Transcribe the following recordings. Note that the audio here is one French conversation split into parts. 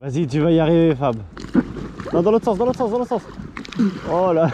Vas-y, tu vas y arriver, Fab. Non, dans l'autre sens, dans l'autre sens, dans l'autre sens. Oh là.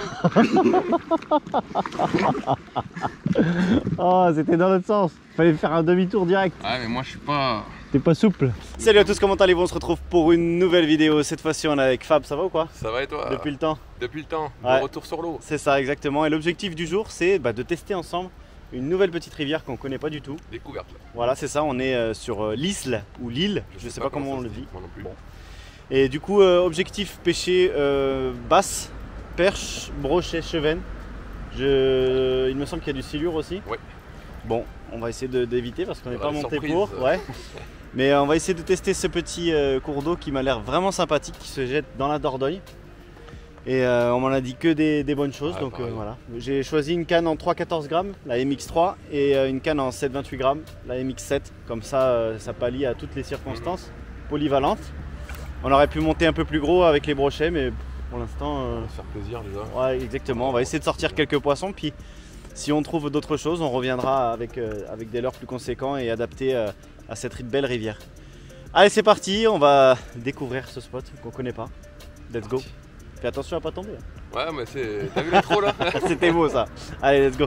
Oh, c'était dans l'autre sens. Fallait faire un demi-tour direct. Ouais, mais moi je suis pas... T'es pas souple. Salut à tous, comment allez-vous? On se retrouve pour une nouvelle vidéo. Cette fois-ci, on est avec Fab. Ça va ou quoi? Ça va et toi? Depuis le temps. Depuis le temps, ouais. Le retour sur l'eau. C'est ça, exactement. Et l'objectif du jour, c'est de tester ensemble une nouvelle petite rivière qu'on connaît pas du tout. Découverte. Là. Voilà, c'est ça. On est sur l'Isle ou l'île. Je sais pas comment on le dit. Moi non plus. Bon. Et du coup, objectif pêcher basse, perche, brochet, chevenne. Il me semble qu'il y a du silure aussi. Oui. Bon, on va essayer d'éviter parce qu'on n'est pas monté surprise. pour. Ouais. Mais on va essayer de tester ce petit cours d'eau qui m'a l'air vraiment sympathique, qui se jette dans la Dordogne. Et on m'en a dit que des bonnes choses. Donc voilà. J'ai choisi une canne en 3,14 grammes, la MX3, et une canne en 7,28 grammes, la MX7. Comme ça, ça pallie à toutes les circonstances, polyvalente. On aurait pu monter un peu plus gros avec les brochets, mais pour l'instant... On va se faire plaisir déjà. Ouais, exactement. On va essayer de sortir quelques poissons, puis si on trouve d'autres choses, on reviendra avec des leurres plus conséquents et adaptés à cette belle rivière. Allez, c'est parti, on va découvrir ce spot qu'on connaît pas. Let's go. Fais attention à pas tomber. Ouais, mais c'est... T'as vu les trous là? C'était beau ça. Allez, let's go.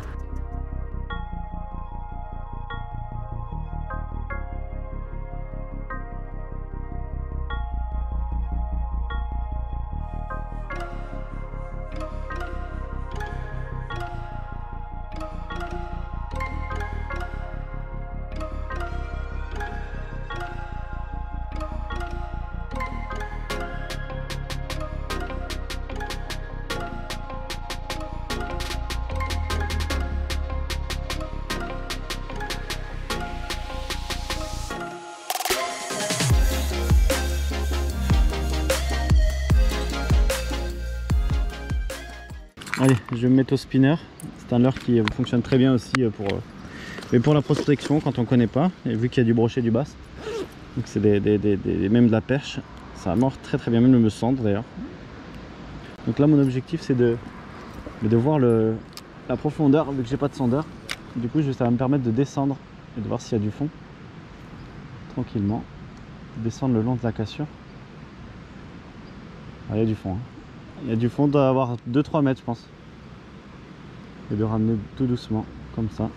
Allez, je vais me mettre au spinner. C'est un leurre qui fonctionne très bien aussi pour la prospection quand on ne connaît pas. Et vu qu'il y a du brochet, du basse, donc c'est même de la perche, ça mord très très bien, même le centre d'ailleurs. Donc là, mon objectif c'est de voir la profondeur, vu que j'ai pas de sondeur. Du coup, ça va me permettre de descendre et de voir s'il y a du fond tranquillement. Descendre le long de la cassure. Ah, il y a du fond. Hein. Il y a du fond, doit avoir 2-3 mètres je pense. Et de ramener tout doucement, comme ça.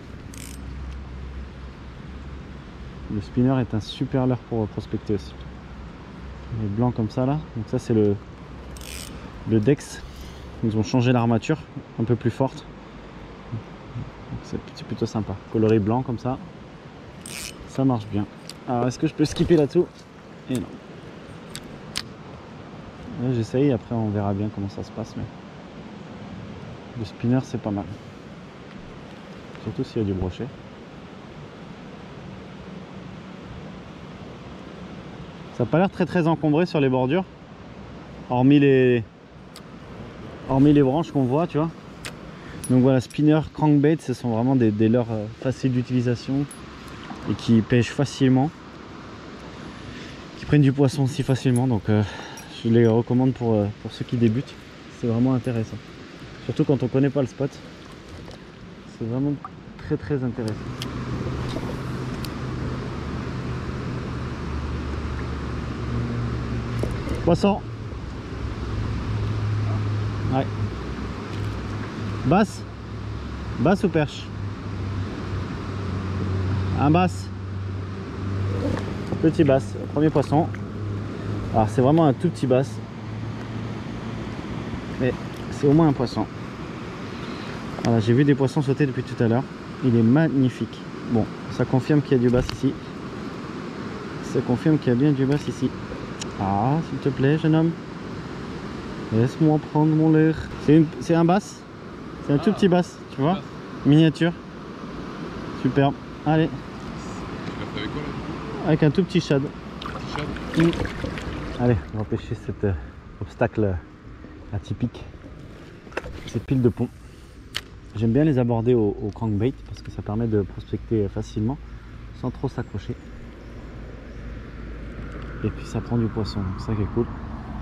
Le spinner est un super leurre pour prospecter aussi. Il est blanc comme ça là. Donc ça c'est le Dex. Ils ont changé l'armature, un peu plus forte. C'est plutôt sympa. Coloré blanc comme ça. Ça marche bien. Alors est-ce que je peux skipper là-dessous? Et non. J'essaye, après on verra bien comment ça se passe, mais le spinner c'est pas mal, surtout s'il y a du brochet. Ça n'a pas l'air très encombré sur les bordures, hormis les branches qu'on voit, tu vois. Donc voilà, spinner, crankbait, ce sont vraiment des leurres faciles d'utilisation et qui pêchent facilement, qui prennent du poisson aussi facilement, donc je les recommande pour ceux qui débutent. C'est vraiment intéressant. Surtout quand on connaît pas le spot. C'est vraiment très intéressant. Poisson. Ouais. Basse. Basse ou perche? Un basse. Petit basse. Premier poisson. Alors c'est vraiment un tout petit basse, mais c'est au moins un poisson. Voilà, j'ai vu des poissons sauter depuis tout à l'heure. Il est magnifique. Bon, ça confirme qu'il y a du basse ici. Ça confirme qu'il y a bien du basse ici. Ah, s'il te plaît, jeune homme. Laisse-moi prendre mon leurre. C'est un basse. C'est un tout petit basse, tu vois. Miniature. Superbe. Allez. Avec quoi là? Avec un tout petit shad. Petit shad. Allez, on va pêcher cet obstacle atypique, cette pile de pont. J'aime bien les aborder au crankbait parce que ça permet de prospecter facilement sans trop s'accrocher. Et puis ça prend du poisson, donc ça qui est cool.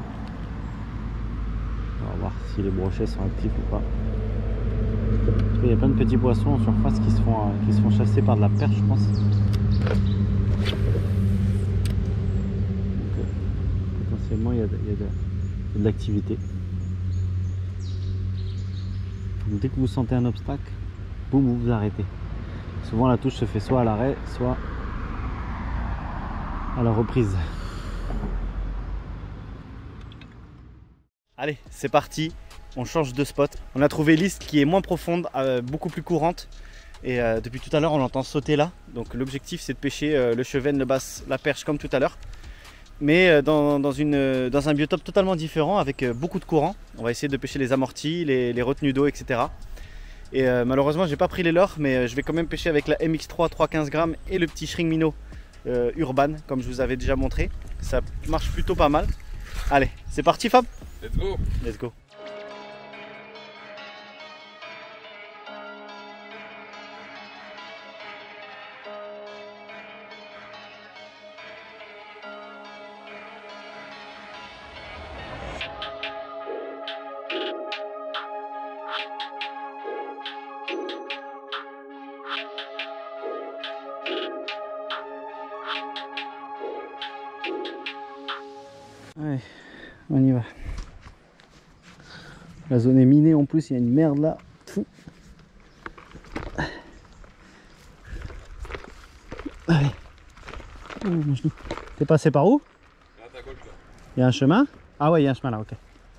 On va voir si les brochets sont actifs ou pas. Il y a plein de petits poissons en surface qui se font chasser par de la perche, je pense. potentiellement il y a de l'activité. Donc, dès que vous sentez un obstacle, boum, vous arrêtez. Souvent la touche se fait soit à l'arrêt, soit à la reprise. Allez, c'est parti, on change de spot. On a trouvé l'Isle qui est moins profonde, beaucoup plus courante. Et depuis tout à l'heure on l'entend sauter là. Donc l'objectif c'est de pêcher le chevenne, le basse, la perche comme tout à l'heure. Mais dans un biotope totalement différent avec beaucoup de courant. On va essayer de pêcher les amortis, les retenues d'eau, etc. Et malheureusement j'ai pas pris les leurres, mais je vais quand même pêcher avec la MX3 315 grammes et le petit Shrimp Minnow Urban comme je vous avais déjà montré. Ça marche plutôt pas mal. Allez, c'est parti Fab. Let's go. Let's go. Ouais, on y va. La zone est minée en plus, il y a une merde là. Fou. Allez. Oh, mon genou. T'es passé par où? Là, à ta gauche, là. Il y a un chemin? Ah ouais, il y a un chemin là, ok.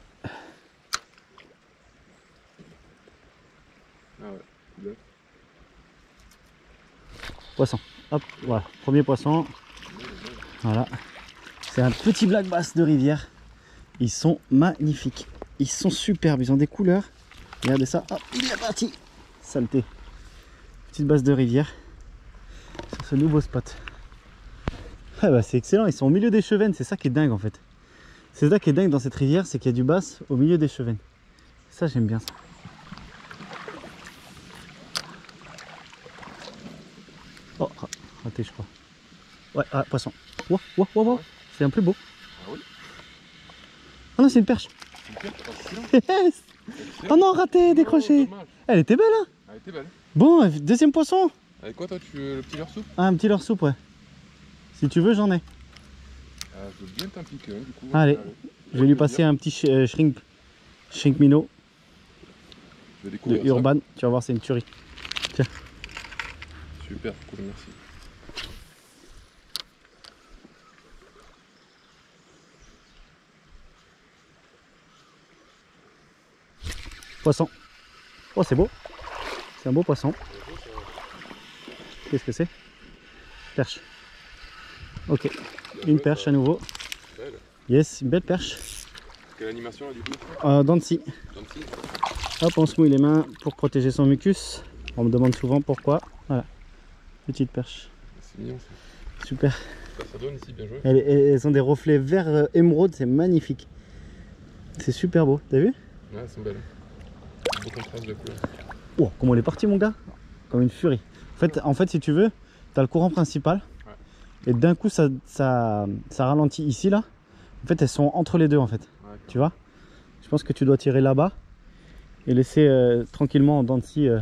Ah ouais, bien. Poisson. Hop, voilà. Premier poisson. Voilà. C'est un petit black bass de rivière. Ils sont magnifiques. Ils sont superbes. Ils ont des couleurs. Regardez ça. Hop, il est parti. Saleté. Petite basse de rivière. Sur ce nouveau spot. Ah bah c'est excellent. Ils sont au milieu des chevennes. C'est ça qui est dingue en fait. C'est ça qui est dingue dans cette rivière. C'est qu'il y a du bass au milieu des chevennes. Ça j'aime bien ça. Oh, raté je crois. Ouais, ah, poisson. Wow, wow, wow, wow. C'est un plus beau. Ah oui. Ah non, c'est une perche. Yes. Oh non, raté, décroché. Dommage. Elle était belle, hein. Elle était belle. Bon, deuxième poisson. Avec quoi toi, tu veux le petit leurre soupe? Ah, un petit leurre soupe, ouais. Si tu veux, j'en ai. Je veux bien t'en piquer du coup. Allez, je vais lui passer un petit Shrimp Minnow Je vais de découvrir Urban. Tu vas voir, c'est une tuerie. Tiens. ça. Super, cool, merci. Poisson. Oh, c'est beau. C'est un beau poisson. Qu'est-ce que c'est? Perche. Ok. Une perche à nouveau. Belle. Yes, une belle perche. Quelle animation là du coup? Dents de scie. Gentil. Hop, on se mouille les mains pour protéger son mucus. On me demande souvent pourquoi. Voilà. Petite perche. C'est mignon ça. Super. Ça donne ici, bien joué. Elles ont des reflets vert émeraude, c'est magnifique. C'est super beau, t'as vu? Ouais, elles sont belles. Beau contraste de couleur. Oh, comment elle est partie mon gars? Comme une furie. En fait si tu veux, tu as le courant principal. Ouais. Et d'un coup ça ralentit ici là. En fait elles sont entre les deux en fait. Ouais, tu vois? Je pense que tu dois tirer là-bas et laisser tranquillement en dents de scie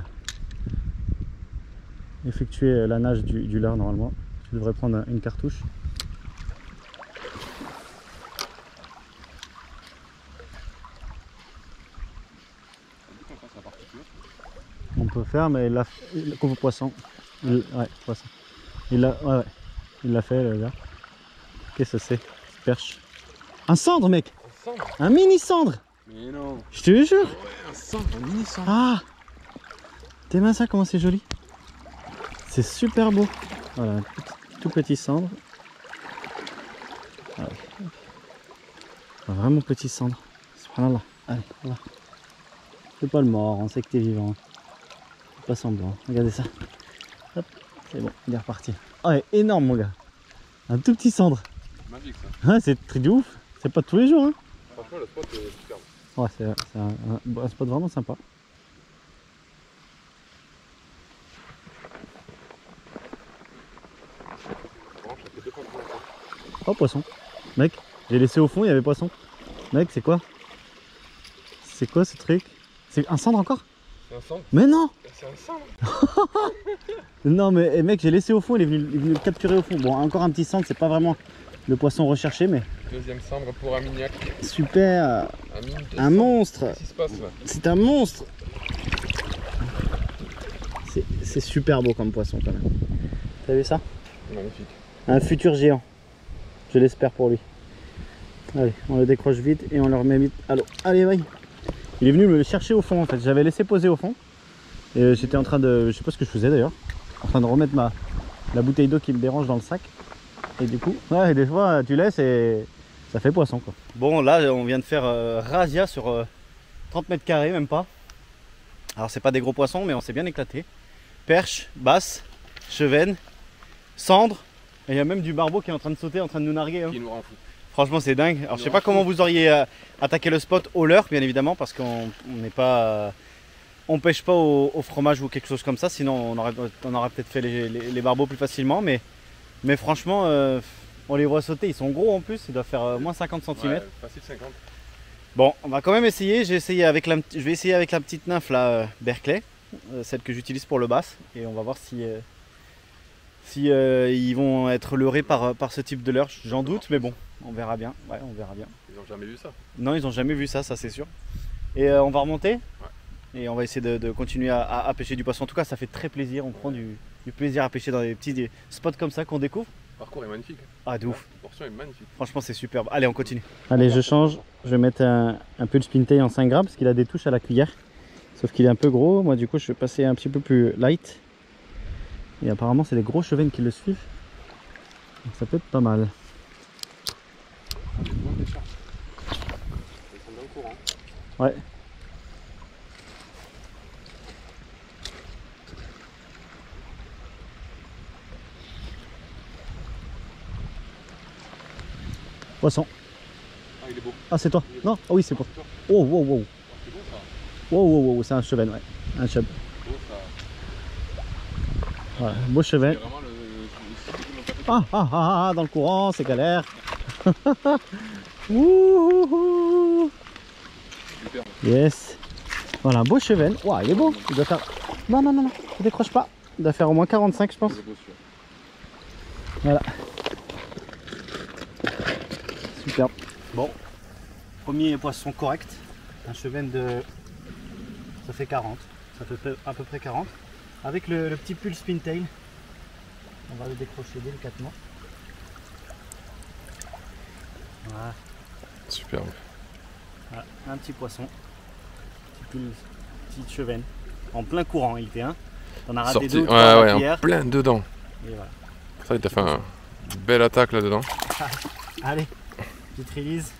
effectuer la nage du leurre normalement. Tu devrais prendre une cartouche. On peut faire, mais il coupe poisson. Ouais, poisson. Il l'a fait le gars. Qu'est-ce que c'est? Perche. Un cendre, mec. Un cendre? Un mini cendre. Mais non. Je te jure. Ouais, un cendre, un mini cendre. Ah. T'es bien ça, comment c'est joli. C'est super beau. Voilà, un tout petit cendre. Ah, vraiment petit cendre. Subhanallah. Allez, voilà. C'est pas le mort, on sait que t'es vivant. Pas semblant. Regardez ça. Hop, c'est bon, il est reparti. Oh, il est énorme mon gars. Un tout petit cendre. Magique ça. Ouais, c'est très de ouf. C'est pas tous les jours. Hein. Franchement, le spot est superbe. Ouais, c'est un spot vraiment sympa. Oh, poisson. Mec, j'ai laissé au fond, il y avait poisson. Mec, c'est quoi? C'est quoi ce truc? C'est un cendre encore? C'est un cendre? Mais non! C'est un cendre? Non mais mec, j'ai laissé au fond, il est venu le capturer au fond. Bon, encore un petit cendre, c'est pas vraiment le poisson recherché, mais Deuxième cendre pour Armignac. super. Un monstre. Qu'est-ce qui se passe là? C'est un monstre. C'est super beau comme poisson quand même. T'as vu ça? Magnifique. Un futur géant. Je l'espère pour lui. Allez, on le décroche vite et on le remet vite à l'eau. Allez, vaille. Il est venu me le chercher au fond en fait. J'avais laissé poser au fond. Et j'étais en train de... Je sais pas ce que je faisais d'ailleurs. En train de remettre la bouteille d'eau qui me dérange dans le sac. Et du coup, ouais, des fois tu laisses et ça fait poisson quoi. Bon, là on vient de faire razzia sur 30 mètres carrés, même pas. Alors c'est pas des gros poissons, mais on s'est bien éclaté. Perche, basse, chevenne, cendre. Et il y a même du barbeau qui est en train de sauter, en train de nous narguer. Hein. Qui nous rend fou. Franchement c'est dingue. Alors je sais pas comment vous auriez attaqué le spot au leurre, bien évidemment, parce qu'on n'est pas... on pêche pas au fromage ou quelque chose comme ça, sinon on aurait peut-être fait les barbeaux plus facilement. Mais franchement, on les voit sauter, ils sont gros en plus, ils doivent faire moins 50 cm. Ouais, facile 50. Bon, on va quand même essayer. Je vais essayer avec la petite nymphe là, Berkeley, celle que j'utilise pour le bass, et on va voir si ils vont être leurrés par ce type de leurre. J'en doute, mais bon, on verra bien. Ouais, on verra bien. Ils ont jamais vu ça. Non, ils ont jamais vu ça, c'est sûr. Et on va remonter. Ouais. Et on va essayer de continuer à pêcher du poisson. En tout cas, ça fait très plaisir. On prend du plaisir à pêcher dans des petits spots comme ça qu'on découvre. Le parcours est magnifique. Ah, de ouf. La portion est magnifique. Franchement, c'est superbe. Allez, on continue. Allez, je change. Je vais mettre un peu de spintail en 5 grammes parce qu'il a des touches à la cuillère. Sauf qu'il est un peu gros. Moi, du coup, je vais passer un petit peu plus light. Et apparemment, c'est les gros chevennes qui le suivent. Donc, ça peut être pas mal. Des bons pêcheurs. Ils sont dans le courant. Ouais. Poisson. Ah, il est beau. Ah, c'est toi? Non? Ah oui, c'est toi. Oh, wow, wow. C'est beau ça. Wow, wow, wow, c'est un chevenne, ouais. Un chub. C'est beau ça. Voilà, beau cheven. C'est vraiment le Ah, ah, ah, ah, dans le courant, c'est galère. Wouhou. super. Yes. Voilà, un beau cheven. Waouh, il est beau. Il doit faire... Non, non, non, non, il décroche pas. Il doit faire au moins 45, je pense. Il est beau celui-là. Voilà. Superbe. Bon, premier poisson correct. Un cheven de... Ça fait 40. Ça fait à peu près 40. Avec le petit pull spintail. On va le décrocher délicatement. Voilà. Superbe. Voilà, un petit poisson. Petite cheven. En plein courant, il était un. On a raté Sorti. deux ou Ouais, trois ouais, en hier. plein dedans. Et voilà. Ça, il t'a fait une belle attaque là-dedans. Allez, petite release.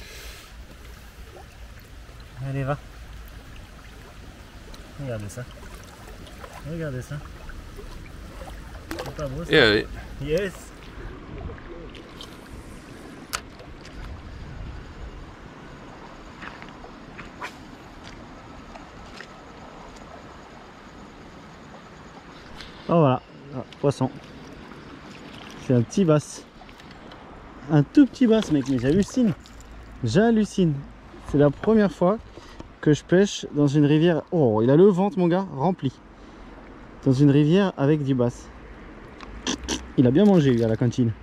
Allez, va. Regardez ça. Regardez ça. C'est pas beau ça? Et allez. Yes. Oh voilà, ah, poisson. C'est un petit bass. Un tout petit bass mec, mais j'hallucine. J'hallucine. C'est la première fois que je pêche dans une rivière. Oh, il a le ventre mon gars, rempli. Dans une rivière avec du bass. Il a bien mangé lui à la cantine.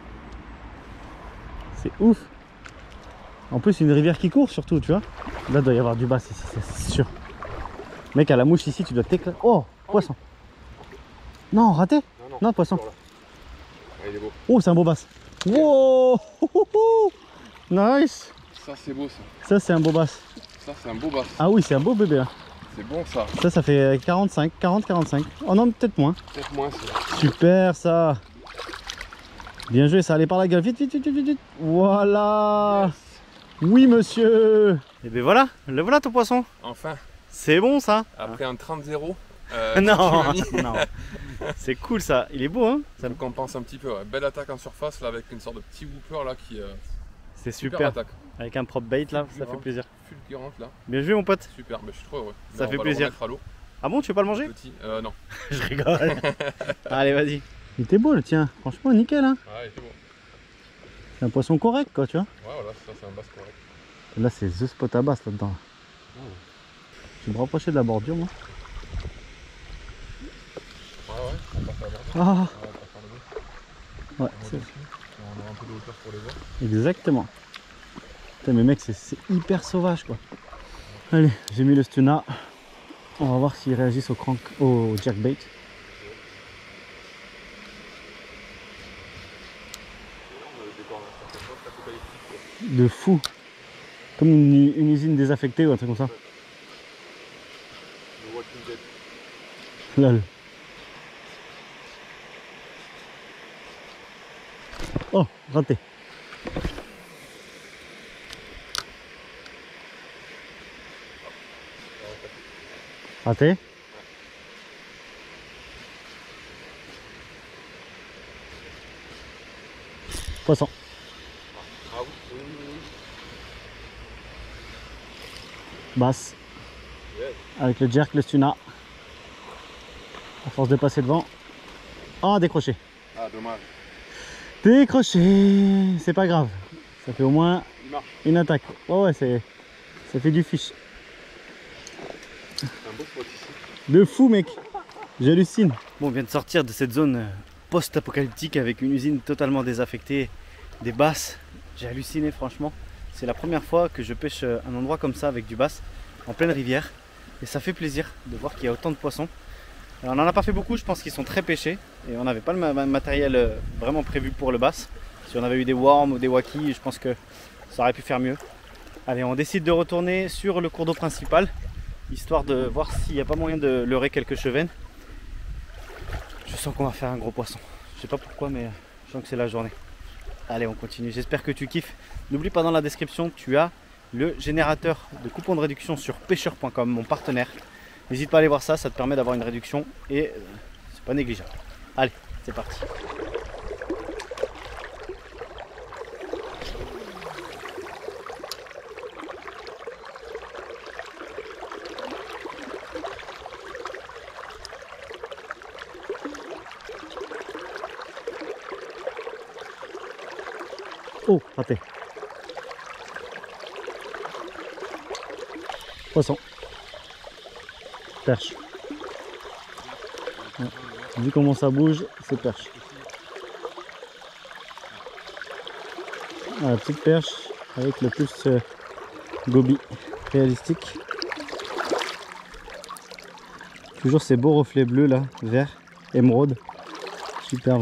C'est ouf. En plus une rivière qui court surtout, tu vois. Là il doit y avoir du bass ici, c'est sûr. Mec, à la mouche ici, tu dois t'éclater. Oh, poisson. Non, raté. Non, poisson. Ah, il est beau. Oh, c'est un beau bass. Wow. Nice. Ça, c'est beau ça. Ça, c'est un beau bass. Ça, c'est un beau bass. Ah oui, c'est un beau bébé là. C'est bon ça. Ça fait 45, 40, 45. Oh non, peut-être moins. Peut-être moins ça. Super ça. Bien joué, ça allait par la gueule. Vite, vite, vite, vite, vite. Voilà. Yes. Oui, monsieur. Et ben voilà, le voilà ton poisson. Enfin, C'est bon ça. après un 30-0. Non, non. C'est cool ça. Il est beau, hein. Ça me compense un petit peu. Ouais. Belle attaque en surface là avec une sorte de petit whooper là qui. C'est Super super. attaque. Avec un prop bait là, ça fait plaisir. Fulgurante là. Bien joué mon pote. Super, mais je suis trop heureux. Ça Là, fait on va plaisir. le remettre à l'eau. Ah bon, tu veux pas le manger? Petit. Non. Je rigole. Allez, vas-y. Il était beau le tien. Franchement, nickel, hein. Ouais, c'est bon. C'est un poisson correct, quoi, tu vois. Ouais, voilà, ça c'est un bass correct. Là, c'est the spot à basse là-dedans. Je vais me rapprocher de la bordure, moi. Ouais, on va faire le Ah, on va faire le ouais, on c'est... va dessus. On aura un peu de hauteur pour les voir. Exactement. Putain, mais mec, c'est hyper sauvage quoi. Allez, j'ai mis le stuna. On va voir s'ils réagissent au jerkbait. De fou. Comme une usine désaffectée ou un truc comme ça. Le Walking Dead. Lol. Oh, raté. Raté. Poisson. Ah oui, oui, oui, oui. Basse. Ouais. Avec le jerk, le stuna. À force de passer devant. Oh, décroché. Ah, dommage. Décroché. C'est pas grave. Ça fait au moins Il marche. une attaque. Oh ouais, ça fait du fish. C'est un beau spot ici. De fou mec. J'hallucine. Bon, on vient de sortir de cette zone post-apocalyptique avec une usine totalement désaffectée, des basses. J'ai halluciné franchement. C'est la première fois que je pêche un endroit comme ça avec du bass en pleine rivière. Et ça fait plaisir de voir qu'il y a autant de poissons. Alors, on n'en a pas fait beaucoup, je pense qu'ils sont très pêchés. Et on n'avait pas le matériel vraiment prévu pour le bass. Si on avait eu des worms ou des wakis, je pense que ça aurait pu faire mieux. Allez, on décide de retourner sur le cours d'eau principal, histoire de voir s'il n'y a pas moyen de leurrer quelques chevennes. Je sens qu'on va faire un gros poisson. Je sais pas pourquoi, mais je sens que c'est la journée. Allez, on continue. J'espère que tu kiffes. N'oublie pas, dans la description, tu as le générateur de coupons de réduction sur pêcheur.com, mon partenaire. N'hésite pas à aller voir ça, ça te permet d'avoir une réduction et c'est pas négligeable. Allez, c'est parti. Oh, raté. Poisson. Perche. Ouais. Vu comment ça bouge, c'est perche. La petite perche avec le plus goby réalistique. Toujours ces beaux reflets bleus là, vert, émeraude. Superbe.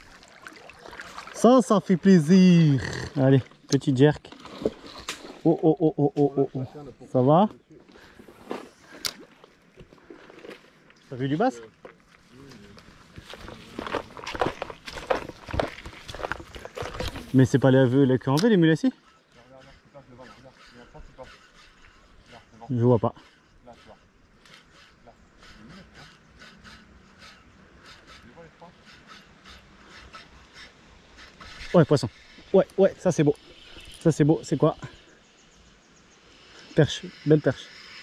Ça fait plaisir. Allez, petit jerk. Oh oh oh oh oh oh. Ça va? T'as vu du bass? Mais c'est pas les queues en V, les mulets ici? Je vois pas. Ouais, poisson. Ouais, ouais, ça c'est beau. Ça c'est beau. C'est quoi? Perche. Belle perche.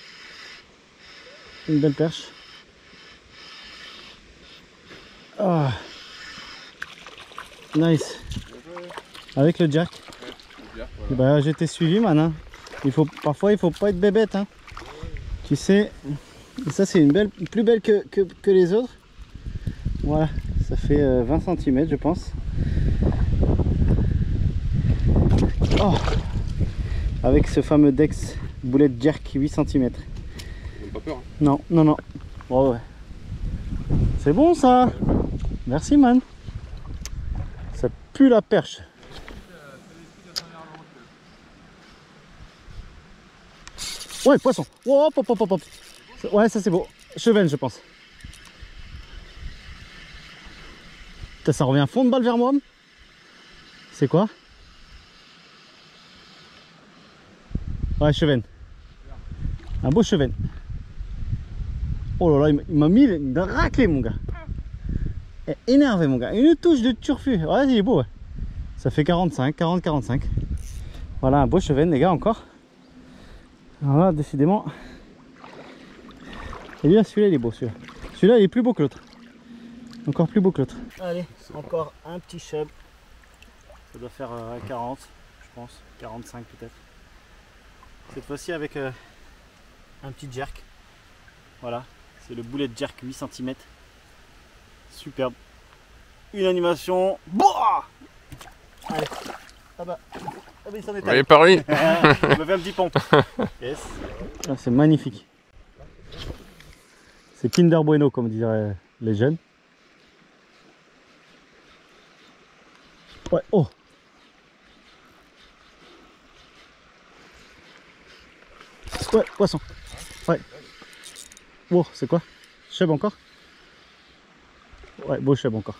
Une belle perche. Ah. Nice. Avec le jack. Voilà. Bah, j'étais suivi, man. Hein. Parfois, il faut pas être bébête. Hein. Tu sais, ça c'est une belle, plus belle que les autres. Voilà, ça fait 20 cm, je pense. Oh. Avec ce fameux Dex boulet jerk 8 cm. Pas peur. Hein. Non, non, non. Oh, ouais. C'est bon ça. Merci, man. Ça pue la perche. Ouais, poisson. Oh, hop, hop, hop, hop. Ouais, ça c'est beau. Chevenne, je pense. Putain, ça revient fond de balle vers moi. C'est quoi? Ouais, chevenne. Un beau chevenne. Oh là là, il m'a mis une raclée, mon gars. Énervé, mon gars. Une touche de turfu. Ouais, il est beau, ouais. Ça fait 45, 40, 45. Voilà, un beau chevenne, les gars, encore. Voilà, décidément. Et bien, celui-là, il est beau, celui-là. Celui-là, il est plus beau que l'autre. Encore plus beau que l'autre. Allez, encore un petit chub. Ça doit faire 40, je pense. 45 peut-être. Cette fois-ci avec un petit jerk. Voilà, c'est le boulet de jerk 8 cm. Superbe. Une animation. Boah, Allez. Ah bah il s'en est Oui, allé. par lui. Je me fais un petit pompe. Yes. Ah, c'est magnifique. C'est Kinder Bueno comme diraient les jeunes. Ouais, oh. Ouais, poisson. Ouais. Oh, c'est quoi? Cheb encore? Ouais, beau cheb encore.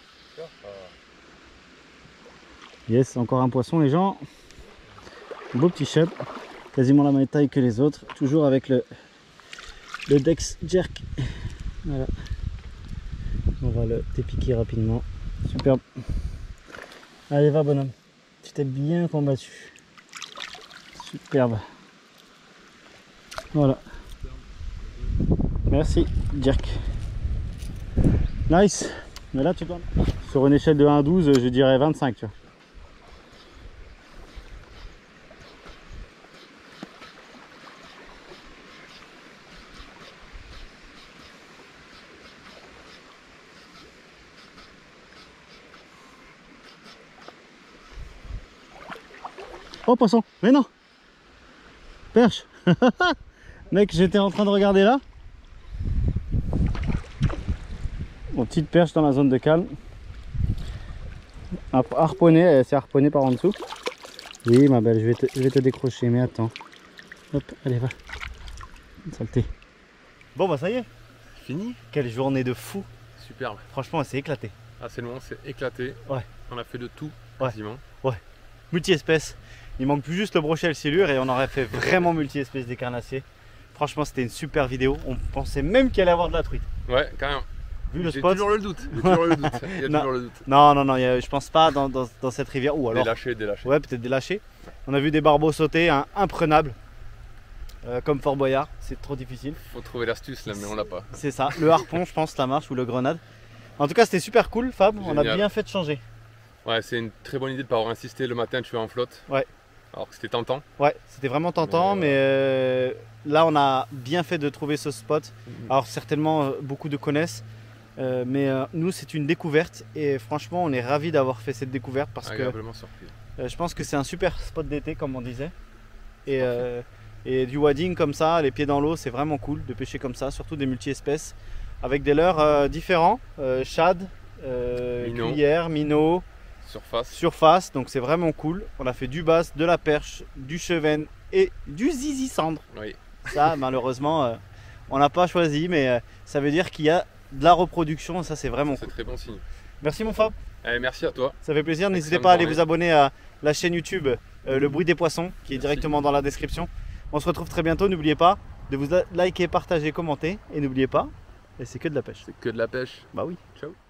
Yes, encore un poisson les gens. Beau petit cheb. Quasiment la même taille que les autres. Toujours avec le Dex Jerk. Voilà. On va le dépiquer rapidement. Superbe. Allez, va bonhomme. Tu t'es bien combattu. Superbe. Voilà. Merci, Jerk. Nice. Mais là, tu dois... Sur une échelle de 1 à 12, je dirais 25, tu vois. Oh, poisson. Mais non. Perche. Mec, j'étais en train de regarder là. Bon, petite perche dans la zone de calme. Harponné, elle s'est harponnée par en dessous. Oui, ma belle, je vais te décrocher, mais attends. Hop, allez, va. Saleté. Bon, bah ça y est. Fini. Quelle journée de fou. Superbe. Franchement, elle s'est éclatée. Ah, c'est long, c'est éclaté. Ouais. On a fait de tout, Ouais. quasiment. Ouais. Multi-espèces. Il manque plus juste le brochet et le silure et on aurait fait vraiment multi-espèces des carnassiers. Franchement, c'était une super vidéo. On pensait même qu'il allait avoir de la truite. Ouais, quand même. Vu le J'ai spot. toujours le doute. J'ai toujours le doute. Il y a Non. toujours le doute. Non, je pense pas dans cette rivière. Ou alors. Délâché. Ouais, peut-être des lâchés. On a vu des barbeaux sauter, hein, imprenables. Comme Fort Boyard, c'est trop difficile. Faut trouver l'astuce là, mais on l'a pas. C'est ça. Le harpon, je pense, ça marche, ou le grenade. En tout cas, c'était super cool, Fab. On a Génial. bien fait de changer. Ouais, c'est une très bonne idée de pas avoir insisté le matin, tu es en flotte. Ouais. Alors que c'était tentant. Ouais, c'était vraiment tentant, mais là, on a bien fait de trouver ce spot. Alors, certainement, beaucoup de connaissent. Mais nous, c'est une découverte. Et franchement, on est ravis d'avoir fait cette découverte parce que Agréablement surpris. je pense que c'est un super spot d'été, comme on disait. Et du wading comme ça, les pieds dans l'eau, c'est vraiment cool de pêcher comme ça, surtout des multi-espèces. Avec des leurres différents, shad, Minnow. cuillère, minnow, Surface. donc c'est vraiment cool. On a fait du basse, de la perche, du chevenne et du zizi cendre. Oui. Ça, malheureusement, on n'a pas choisi, mais ça veut dire qu'il y a de la reproduction, ça c'est vraiment C'est cool. très bon signe. Merci mon Fab, Allez, merci à toi. ça fait plaisir. N'hésitez Excellente pas à aller journée. vous abonner à la chaîne YouTube Le Bruit des Poissons, qui est directement dans la description. On se retrouve très bientôt, n'oubliez pas de vous liker, partager, commenter, et n'oubliez pas, c'est que de la pêche. C'est que de la pêche. Bah oui. Ciao.